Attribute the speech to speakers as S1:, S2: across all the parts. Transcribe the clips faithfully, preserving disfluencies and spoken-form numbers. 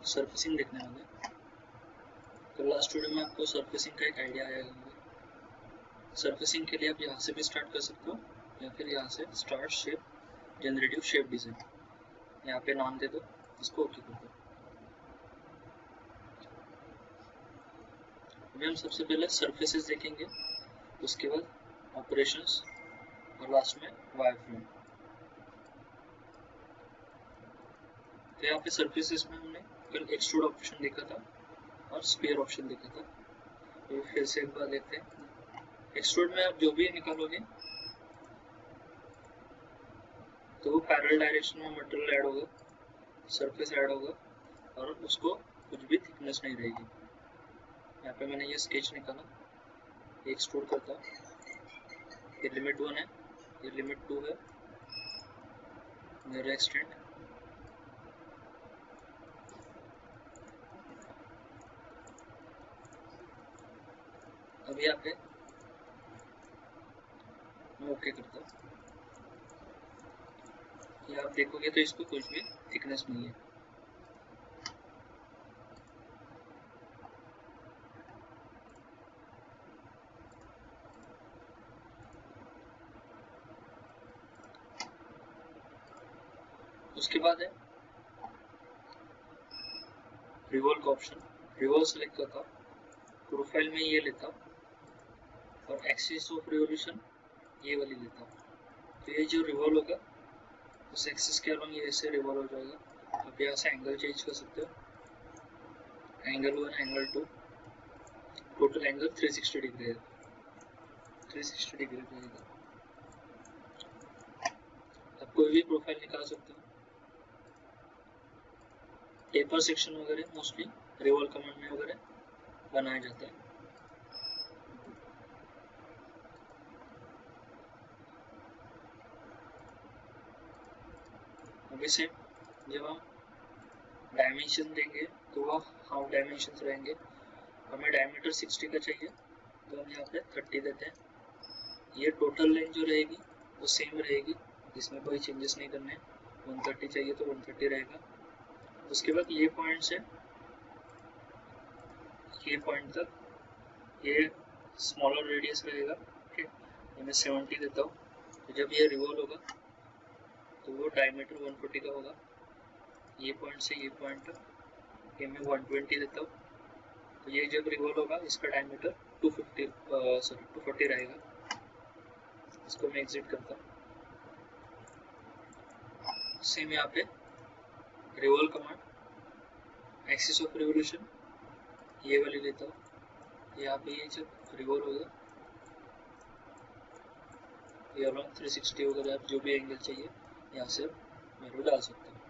S1: Surfacing देखने वाले हैं। तो लास्ट वीडियो में आपको सरफेसिंग का एक आइडिया आया होगा। सरफेसिंग के लिए आप यहाँ से भी स्टार्ट कर सकते हो या फिर यहाँ से start shape generative shape design, यहाँ पे नाम दे दो, इसको ओके कर दो। अभी हम सबसे पहले सरफेसेस देखेंगे, उसके बाद ऑपरेशंस और लास्ट में वायरफ्रेम। तो यहाँ पे सरफेसेस में हमने कल एक्सट्रूड ऑप्शन देखा था और स्फीयर ऑप्शन देखा था। तो फिर से एक बार देखते हैं। एक्सट्रूड में आप जो भी निकालोगे तो वो पैरेलल डायरेक्शन में मटेरियल ऐड होगा, सरफेस ऐड होगा और उसको कुछ भी थिकनेस नहीं रहेगी। यहाँ पे मैंने ये स्केच निकाला, एक्सट्रूड करता हूँ, ये लिमिट वन है, ये लिमिट टू है, मेरा एक्सटेंड, अब यहाँ पे मैं ओके करता हूँ। ये आप देखोगे तो इसको कुछ भी थिकनेस नहीं है। उसके बाद है रिवॉल्व का ऑप्शन, रिवॉल्व सेलेक्ट करता हूँ, प्रोफाइल में ये लेता हूँ और एक्सिस ऑफ रिवोल्यूशन ये वाली लेता हूँ। तो ये जो रिवॉल्व होगा उस एक्सिस के अलॉन्ग ये ऐसे रिवॉल्व हो जाएगा। आप यहाँ से एंगल चेंज कर सकते हो, angle one, angle two, total angle three sixty degree है, थ्री सिक्सटी डिग्री रहेगा। आप कोई भी प्रोफाइल निकाल सकते हो। टेपर सेक्शन वगैरह मोस्टली रिवॉल्व कमांड में वगैरह बनाया जाता है। अभी से जब हम डायमेंशन देंगे तो वह हाफ डायमेंशन रहेंगे। हमें डायमीटर सिक्सटी का चाहिए तो हम यहाँ पे थर्टी देते हैं। ये टोटल लेंथ जो रहेगी वो सेम रहेगी, इसमें कोई चेंजेस नहीं करने। वन थर्टी चाहिए तो वन थर्टी रहेगा। उसके बाद ये पॉइंट से ये पॉइंट तक ये स्मॉलर रेडियस रहेगा। ठीक है, ये मैं सेवेंटी देता हूँ। तो जब ये रिवॉल्व होगा तो वो डायमीटर वन फोर्टी का होगा। ये पॉइंट से ये पॉइंट तक ये मैं वन ट्वेंटी देता हूँ। तो ये जब रिवॉल्व होगा इसका diameter two fifty sorry two forty रहेगा। इसको मैं एग्जिट करता हूँ। सेम यहाँ पे revolve command, axis of revolution ये वाली लेता हूँ। यहाँ पे ये जब रिवॉल्व होगा ये अलॉन्ग थ्री सिक्सटी वगैरह आप जो भी एंगल चाहिए यहाँ से मेरे को डाल सकते हो।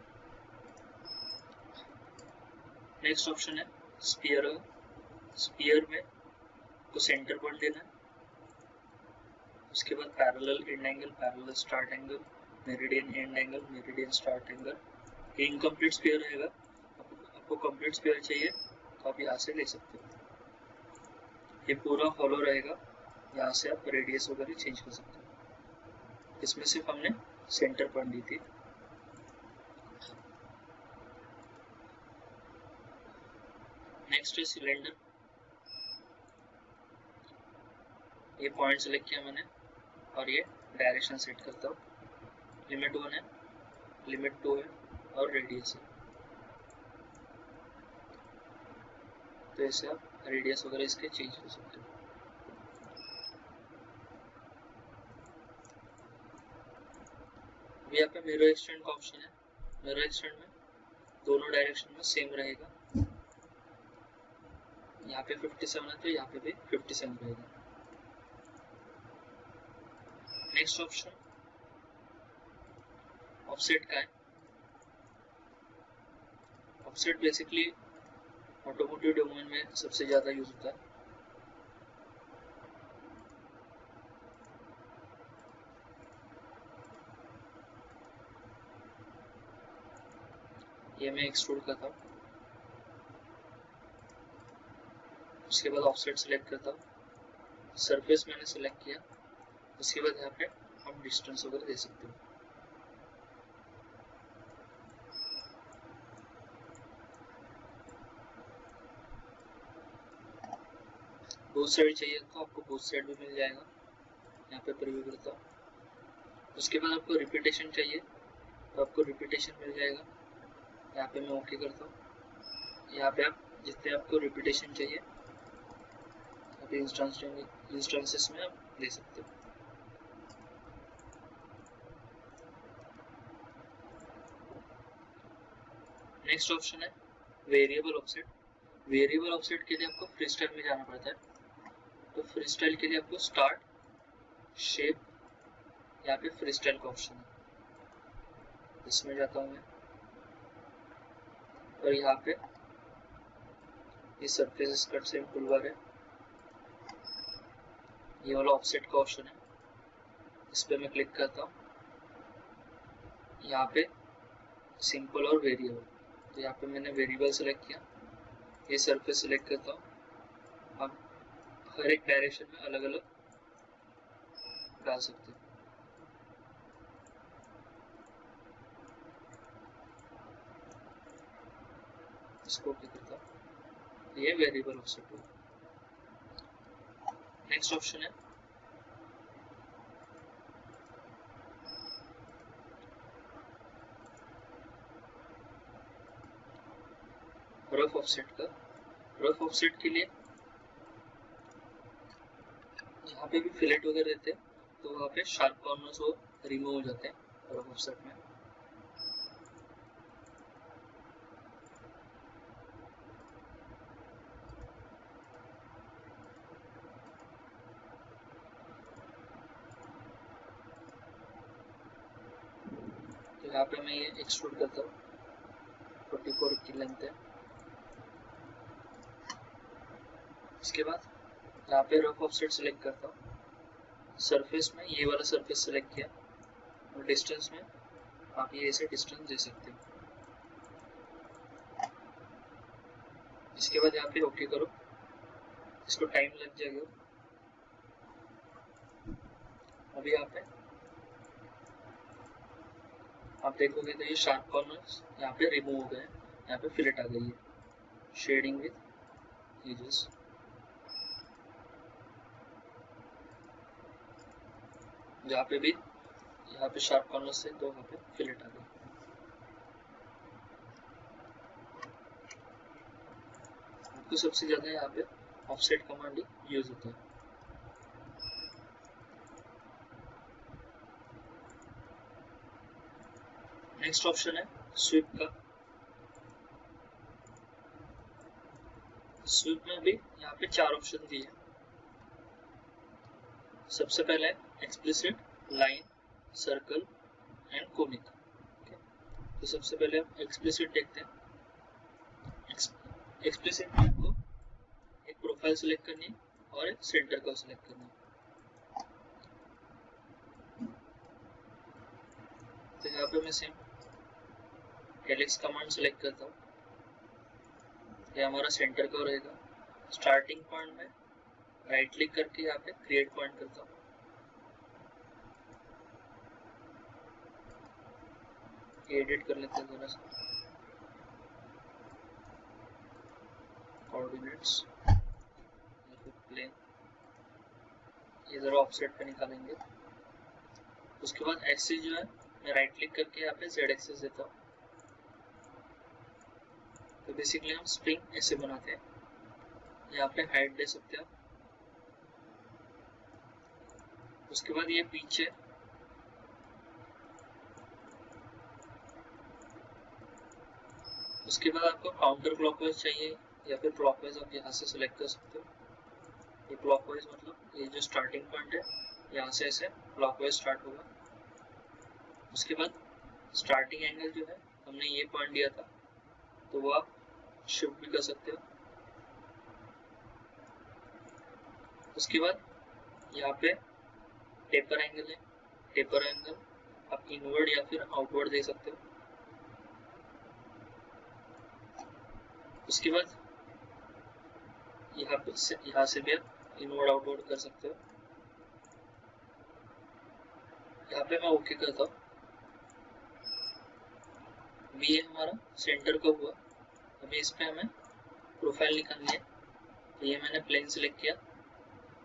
S1: नेक्स्ट ऑप्शन है स्फीयर। स्फीयर में को सेंटर पॉइंट देना है। उसके बाद parallel end angle, parallel start angle, meridian end angle, meridian start angle. ये इनकम्प्लीट स्फीयर रहेगा। आपको कंप्लीट स्फीयर चाहिए तो आप यहाँ से ले सकते हो। ये पूरा हॉलो रहेगा, यहाँ से आप रेडियस वगैरह चेंज कर सकते हो। इसमें सिर्फ हमने सेंटर पॉइंट दी थी। नेक्स्ट है सिलेंडर। ये पॉइंट सेलेक्ट किया मैंने और ये डायरेक्शन सेट करता हूँ। लिमिट वन है, लिमिट टू है और रेडियस है। तो ऐसे आप रेडियस वगैरह इसके चेंज कर सकते हो। अभी यहाँ पे मिरर एक्सटेंड का ऑप्शन है। मिरर एक्सटेंड में दोनों डायरेक्शन में सेम रहेगा। यहाँ पे फिफ्टी सेवन है तो यहाँ पे भी फिफ्टी सेवन रहेगा। नेक्स्ट ऑप्शन ऑफसेट का है। ऑफसेट बेसिकली ऑटोमोटिव डोमेन में सबसे ज्यादा यूज होता है। ये मैं एक्सट्रूड करता हूँ। उसके बाद ऑफसेट सिलेक्ट करता हूँ। सरफेस मैंने सिलेक्ट किया। उसके बाद यहाँ पे हम डिस्टेंस वगैरह दे सकते हो। बोथ साइड चाहिए तो आपको बोथ साइड भी मिल जाएगा, यहाँ पे प्रीव्यू करता हूँ। उसके बाद आपको रिपीटेशन चाहिए तो आपको रिपीटेशन मिल जाएगा, यहाँ पे मैं ओके करता हूँ। यहाँ पे आप जितने आपको रिपीटेशन चाहिए आप इंस्टेंस इंस्टेंसेस में आप दे सकते हो। नेक्स्ट ऑप्शन है वेरिएबल ऑफसेट। वेरिएबल ऑफसेट के लिए आपको फ्री स्टाइल में जाना पड़ता है, तो फ्री स्टाइल के लिए आपको स्टार्ट, शेप, यहाँ पे फ्री स्टाइल का ऑप्शन है, इसमें जाता हूँ मैं और यहाँ पे ये सरफेस कट से टूलबार है, ये वाला ऑफसेट का ऑप्शन है, इस पे मैं क्लिक करता हूँ। यहाँ पे सिंपल और वेरिएबल, तो यहाँ पे मैंने वेरिएबल सेलेक्ट किया, ये सरफेस सेलेक्ट करता हूँ। अब हर एक डायरेक्शन में अलग अलग डाल सकते हैं। इसको ओके करता हूँ, ये वेरिएबल ऑफसेट होगा। नेक्स्ट ऑप्शन है रफ ऑफसेट का। रफ ऑफसेट के लिए जहाँ पे भी फिलेट वगैरह रहते हैं तो वहाँ पे शार्प कॉर्नर्स वो रिमूव हो जाते हैं रफ ऑफसेट में। तो यहाँ पे मैं ये एक्सट्रूड करता हूँ, चौवालीस की लेंथ है। इसके बाद यहाँ पे रफ ऑफसेट सेलेक्ट करता हूँ, सरफेस में ये वाला सरफेस सेलेक्ट किया और डिस्टेंस में आप ये ऐसे डिस्टेंस दे सकते हो। इसके बाद यहाँ पे ओके करो, इसको टाइम लग जाएगा। अभी यहाँ पे आप देखोगे तो ये शार्प कॉर्नर्स यहाँ पे रिमूव हो गए, यहाँ पे फिलेट आ गई है, शेडिंग विद एजेस। जहाँ पे भी यहाँ पे शार्प कॉर्नर्स से तो वहाँ पे फिलेट आ गई। आपको सबसे ज्यादा यहाँ पे ऑफसेट कमांड यूज होता है। नेक्स्ट ऑप्शन है स्वीप का। स्वीप में भी यहाँ पे चार ऑप्शन दिए हैं। सबसे पहले explicit, line, circle and conic. तो सबसे पहले हम एक्सप्लिसिट देखते हैं। एक्सप्लिसिट में आपको एक प्रोफाइल सिलेक्ट करनी है और एक सेंटर का सिलेक्ट करना है। तो यहाँ पे मैं सेम हेलिक्स कमांड सेलेक्ट करता हूँ, ये हमारा सेंटर का रहेगा। स्टार्टिंग पॉइंट में राइट क्लिक करके यहाँ पे क्रिएट पॉइंट करता हूँ। एडिट कर लेते हैं थोड़ा सा, कोऑर्डिनेट्स प्लेन, ये जरा ऑफसेट पे निकालेंगे। उसके बाद एक्सिस जो है मैं राइट क्लिक करके यहाँ पे जेड एक्सिस देता हूँ। तो बेसिकली हम स्प्रिंग ऐसे बनाते हैं, यहाँ पे हाइट दे सकते हैं। उसके बाद ये पीछे उसके बाद आपको काउंटर क्लॉकवाइज चाहिए या फिर क्लॉकवाइज, आप यहाँ से सिलेक्ट कर सकते हो। ये क्लॉकवाइज मतलब ये जो स्टार्टिंग पॉइंट है यहाँ से ऐसे क्लॉकवाइज स्टार्ट होगा। उसके बाद स्टार्टिंग एंगल जो है हमने ये पॉइंट दिया था तो वो आप शिफ्ट भी कर सकते हो। उसके बाद यहाँ पे टेपर एंगल है, टेपर एंगल आप इनवर्ड या फिर आउटवर्ड दे सकते हो। उसके बाद यहाँ पे यहाँ से भी आप इनवर्ड आउटवर्ड कर सकते हो। यहाँ पे मैं ओके करता हूँ। अभी ये हमारा सेंटर का हुआ। अभी इस पे हमें प्रोफाइल निकालनी है, तो ये मैंने प्लेन सिलेक्ट किया,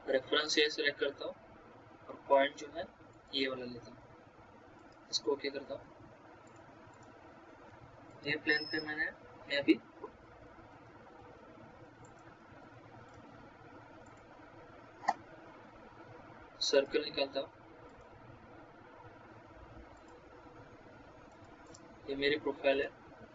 S1: रेफरेंस ये सिलेक्ट करता हूँ और पॉइंट जो है ये वाला लेता हूँ, इसको ओके करता हूँ। ये प्लेन पे मैंने मैं अभी सर्कल निकालता हूँ। ये मेरी प्रोफाइल है,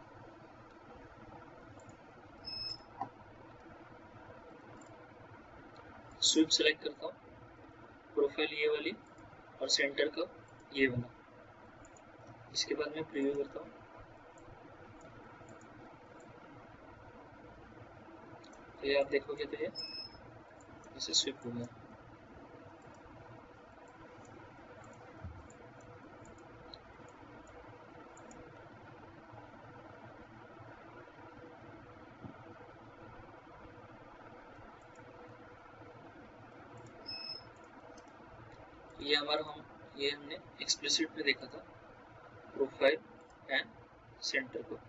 S1: स्वीप सेलेक्ट करता हूँ, प्रोफाइल ये वाली और सेंटर का ये वाला। इसके बाद मैं प्रीव्यू करता हूँ, तो ये आप देखोगे तो ये इसे स्वीप हो गया। ये हमारा हम ये हमने एक्सप्लिसिट में देखा था, प्रोफाइल एंड सेंटर को,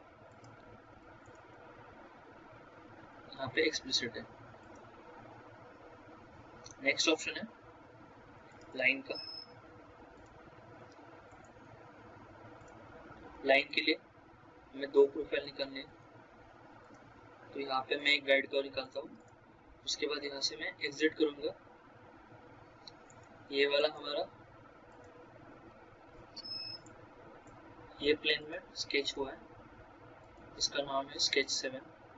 S1: यहाँ पे एक्सप्लिसिट है। नेक्स्ट ऑप्शन है लाइन का। लाइन के लिए हमें दो प्रोफाइल निकालने हैं, तो यहाँ पे मैं एक गाइड का निकालता हूँ। उसके बाद यहाँ से मैं एग्जिट करूंगा। ये वाला हमारा ये प्लेन में स्केच हुआ है, इसका नाम है स्केच सेवन।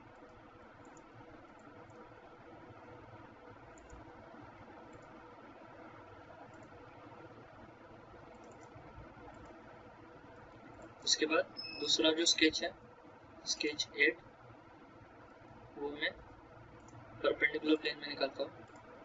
S1: उसके बाद दूसरा जो स्केच है स्केच एट, वो मैं परपेंडिकुलर प्लेन में निकालता हूँ।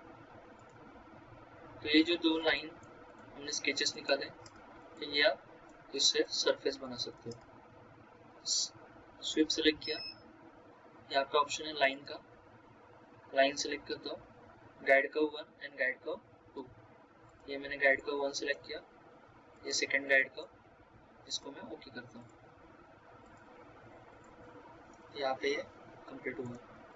S1: तो ये जो दो लाइन हमने स्केचेस निकाले, तो ये आप इससे सरफेस बना सकते हो। स्वीप सेलेक्ट किया, यहाँ पे ऑप्शन है लाइन का, लाइन सेलेक्ट करता हूँ, गाइड का वन एंड गाइड का टू। ये मैंने गाइड का वन सेलेक्ट किया, ये सेकंड गाइड का, इसको मैं ओके करता हूँ। यहाँ पे ये कंप्लीट हुआ।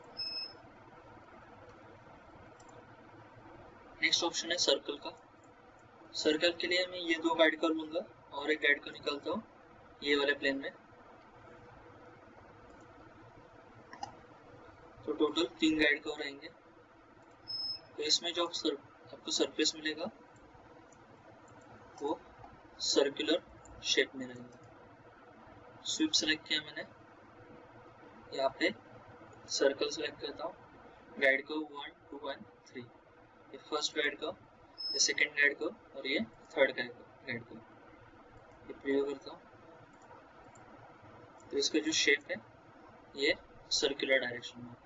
S1: नेक्स्ट ऑप्शन है सर्कल का। सर्कल के लिए मैं ये दो गाइड कर लूंगा और एक गाइड को निकालता हूँ ये वाले प्लेन में, तो टोटल तीन गाइड का रहेंगे। तो इसमें जो सर, आपको सरफेस मिलेगा वो सर्कुलर शेप में रहेगा। स्वीप सेलेक्ट किया मैंने, यहाँ पे सर्कल सेलेक्ट करता हूँ, गाइड को वन टू एंड थ्री। ये फर्स्ट गाइड का, ये सेकंड गाइड का और ये थर्ड गाइड का गाइड का। ये प्रीव्यू करता हूँ, तो इसका जो शेप है ये सर्कुलर डायरेक्शन में।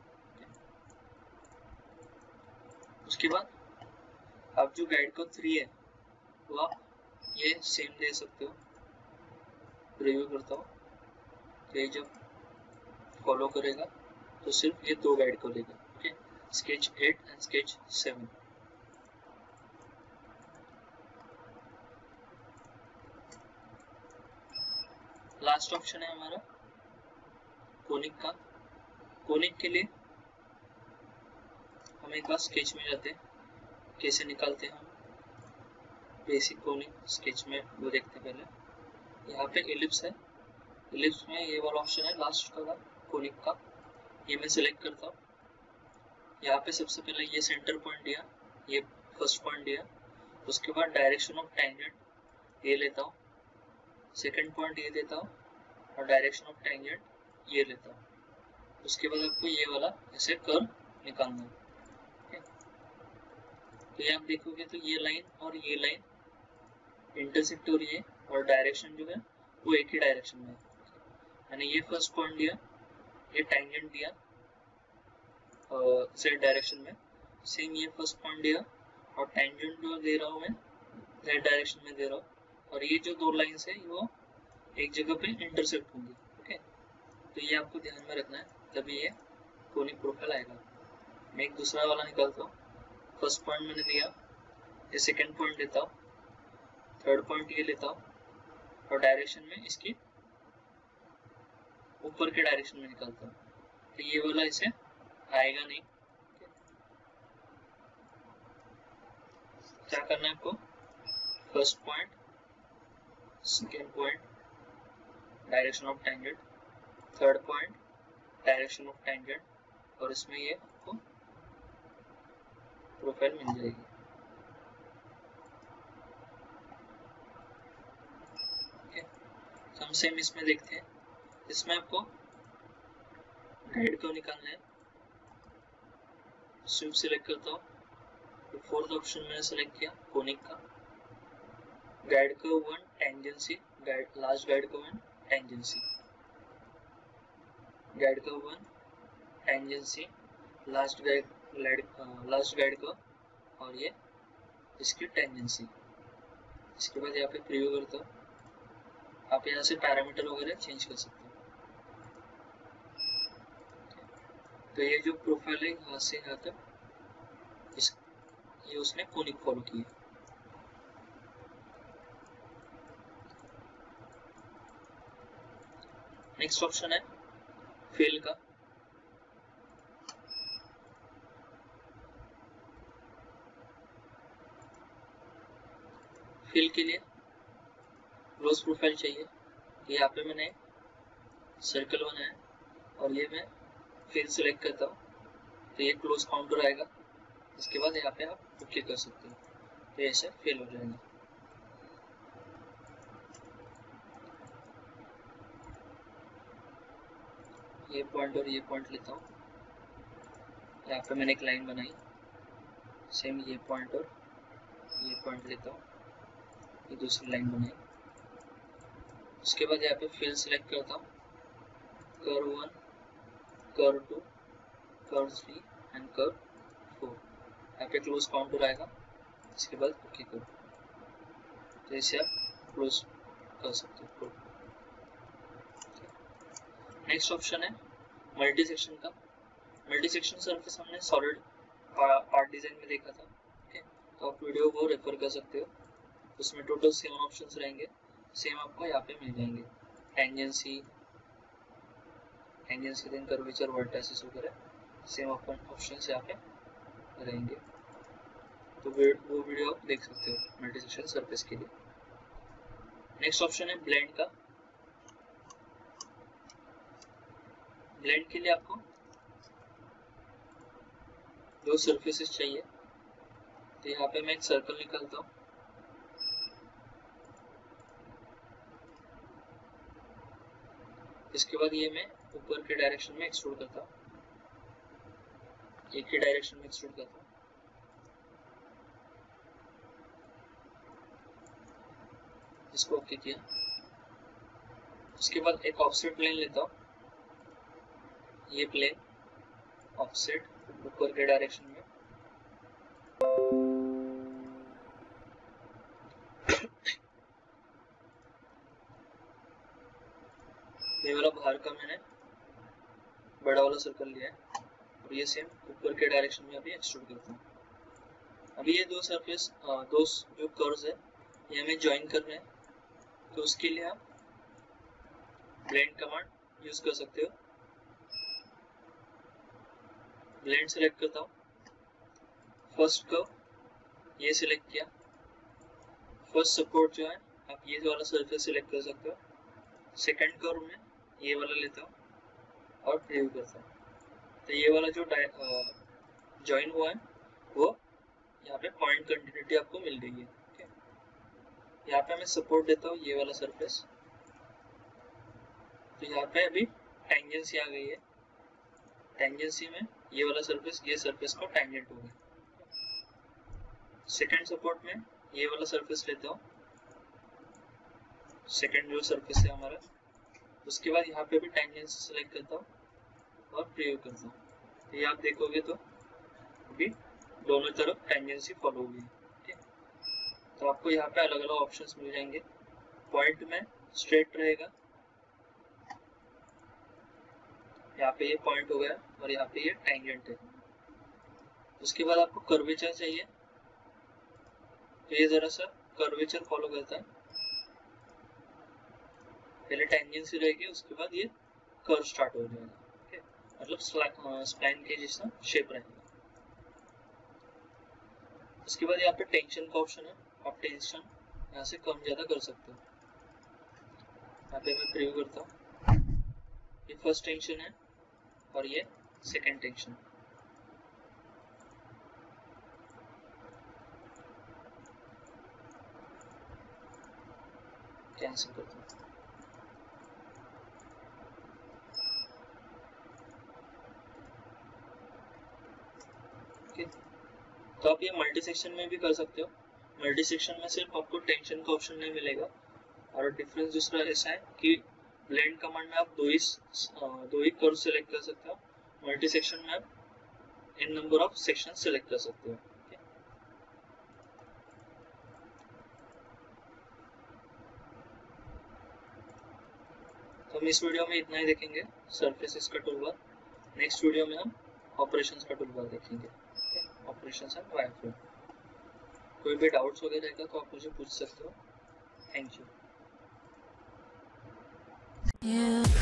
S1: उसके बाद आप जो गाइड का थ्री है वो आप ये सेम दे सकते हो। प्रीव्यू करता हूँ, तो ये जब फॉलो करेगा तो सिर्फ ये दो गाइड को लेगा। Okay, sketch eight and sketch seven. Last option है हमारा कोनिक का। कोनिक के लिए हम एक बार स्केच में जाते हैं, कैसे निकालते हैं हम बेसिक कोनिक स्केच में, वो देखते हैं पहले। यहाँ पे एलिप्स है, एलिप्स में ये वाला ऑप्शन है लास्ट का कोनिक का, ये मैं सिलेक्ट करता हूँ। यहाँ पे सबसे पहले ये सेंटर पॉइंट दिया, ये फर्स्ट पॉइंट दिया, उसके बाद डायरेक्शन ऑफ टेंजेंट ये लेता हूँ, सेकंड पॉइंट ये देता हूँ और डायरेक्शन ऑफ टेंजेंट ये लेता हूँ। उसके बाद आपको ये वाला ऐसे कर्व निकालना है। तो ये आप देखोगे तो ये लाइन और ये लाइन इंटरसेक्ट हो रही है और डायरेक्शन जो है वो एक ही डायरेक्शन में है। मैंने ये फर्स्ट पॉइंट दिया, ये टेंजेंट दिया जेड डायरेक्शन में, सेम ये फर्स्ट पॉइंट दिया और टेंजेंट जो दे रहा हूँ मैं जेड डायरेक्शन में दे रहा हूँ, और ये जो दो लाइंस है वो एक जगह पे इंटरसेक्ट होंगी। ओके, तो ये आपको ध्यान में रखना है, तभी ये कोनिक प्रोफाइल आएगा। मैं एक दूसरा वाला निकालता हूँ, फर्स्ट पॉइंट मैंने दिया, ये सेकंड पॉइंट लेता हूँ, थर्ड पॉइंट ये लेता हूँ और डायरेक्शन में इसकी ऊपर के डायरेक्शन में निकालता हूँ। तो ये वाला इसे आएगा नहीं। क्या करना है आपको, first point, second point, direction of tangent, third point, direction of tangent, और इसमें ये आपको प्रोफाइल मिल जाएगी। ओके, तो हम सेम इसमें देखते हैं। इसमें आपको गाइड को निकालना है। स्वीप सिलेक्ट करता हूँ, तो फोर्थ ऑप्शन मैंने सेलेक्ट किया कोनिक का। गाइड को one, tangency, guide last guide को वन, टेंजेंसी, गाइड को one, tangency, last guide last guide को, और ये इसकी टेंजेंसी। इसके बाद यहाँ पे प्रीव्यू करता हूँ। आप यहाँ से पैरामीटर वगैरह चेंज कर सकते हो। तो ये जो प्रोफाइल है यहाँ से यहाँ तक इस ये उसने कोनिक फॉलो की है। नेक्स्ट ऑप्शन है फिल का। फिल के लिए क्लोज प्रोफाइल चाहिए। यहाँ पे मैंने सर्कल बनाया और ये मैं फिल सेलेक्ट करता हूँ, तो ये क्लोज काउंटर आएगा। इसके बाद यहाँ पे आप ओके कर सकते हो, तो ऐसे फिल हो जाएगा। ये पॉइंट और ये पॉइंट लेता हूँ। यहाँ पे मैंने एक लाइन बनाई, सेम ये पॉइंट और ये पॉइंट लेता हूँ, ये दूसरी लाइन बनाई। उसके बाद यहाँ पे फिल सेलेक्ट करता हूँ, curve one, curve two, curve three and curve four. यहाँ पे क्लोज काउंटर आएगा। इसके बाद ओके करो, तो इसे आप क्लोज कर सकते हो। नेक्स्ट ऑप्शन है मल्टी सेक्शन का। मल्टी सेक्शन सरफेस हमने सॉलिड पार्ट डिजाइन में देखा था। ओके, तो आप वीडियो को रेफर कर सकते हो। उसमें टोटल सेवन ऑप्शंस रहेंगे, सेम आपको यहाँ पे मिल जाएंगे। Tangency, tangency then curvature, vertices वगैरह सेम ऑप्शंस यहाँ पे रहेंगे। तो वो वीडियो आप देख सकते हो मल्टी सेक्शन सरफेस के लिए। नेक्स्ट ऑप्शन है ब्लेंड का। ब्लेंड के लिए आपको दो सरफेसेस चाहिए, तो यहाँ पे मैं एक सर्कल निकालता हूँ। इसके बाद ये मैं ऊपर के डायरेक्शन में एक्सट्रूड करता हूँ, एक ही डायरेक्शन में एक्सट्रूड करता हूँ। इसको ओके किया। उसके बाद एक ऑफसेट प्लेन लेता हूँ, ये प्लेन ऑफसेट ऊपर के डायरेक्शन में। ये वाला बाहर का मैंने बड़ा वाला सर्कल लिया है और ये सेम ऊपर के डायरेक्शन में अभी एक्सट्रूड करता हूँ। अभी ये दो सरफेस दो जो कर्व्स है ये हमें ज्वाइन कर रहे हैं, तो उसके लिए आप ब्लेंड कमांड यूज कर सकते हो। ब्लेंड सेलेक्ट करता हूँ, फर्स्ट कर्व ये सिलेक्ट किया, फर्स्ट सपोर्ट जो है आप ये वाला सरफेस सिलेक्ट कर सकते हो। सेकंड कर्व में ये वाला लेता हूँ और प्रीव्यू करता हूँ, तो ये वाला जो ज्वाइन हुआ है वो यहाँ पे पॉइंट कंटिन्यूटी आपको मिल गई है। okay? यहाँ पे मैं सपोर्ट देता हूँ ये वाला सरफेस, तो यहाँ पे अभी टेंजेंसी आ गई है। टेंजेंसी में ये वाला सरफेस ये सरफेस को टेंजेंट हो गया। सेकंड सपोर्ट में ये वाला सरफेस लेता हूँ, सेकंड जो सरफेस है हमारा। उसके बाद यहाँ पे भी टेंजेंसी सेलेक्ट करता हूँ और प्रीव्यू करता हूँ, तो ये आप देखोगे तो अभी दोनों तरफ टेंजेंसी फॉलो हुई है। ठीक है, तो आपको यहाँ पे अलग अलग ऑप्शंस मिल जाएंगे। पॉइंट में स्ट्रेट रहेगा, यहाँ पे ये पॉइंट हो गया और यहाँ पे ये टेंजेंट है। उसके बाद आपको कर्वेचर चाहिए, तो ये जरा सा कर्वेचर फॉलो करता है। पहले टेंजेंसी रहेगी, उसके बाद ये कर्व स्टार्ट हो जाएगा। okay? मतलब स्प्लाइन के जैसा शेप रहेगा। उसके बाद यहाँ पे टेंशन का ऑप्शन है, आप टेंशन यहाँ से कम ज़्यादा कर सकते हो। यहाँ पे मैं प्रीव्यू करता हूँ, ये फर्स्ट टेंशन है और ये सेकेंड टेंशन। कैंसिल करता हूँ। ओके, तो आप ये मल्टी सेक्शन में भी कर सकते हो। मल्टी सेक्शन में सिर्फ आपको टेंशन का ऑप्शन नहीं मिलेगा, और डिफरेंस दूसरा ऐसा है कि ब्लेंड कमांड में आप दो ही दो ही कर्व सेलेक्ट कर सकते हो, मल्टी सेक्शन में आप N number of section select कर सकते हो। तो हम इस वीडियो में इतना ही देखेंगे, सरफेसेस का टूलबार। नेक्स्ट वीडियो में हम ऑपरेशंस का टूलबार देखेंगे, ऑपरेशंस एंड वायरफ्रेम। कोई भी डाउट्स वगैरह रहेगा तो आप मुझे पूछ सकते हो। Thank you.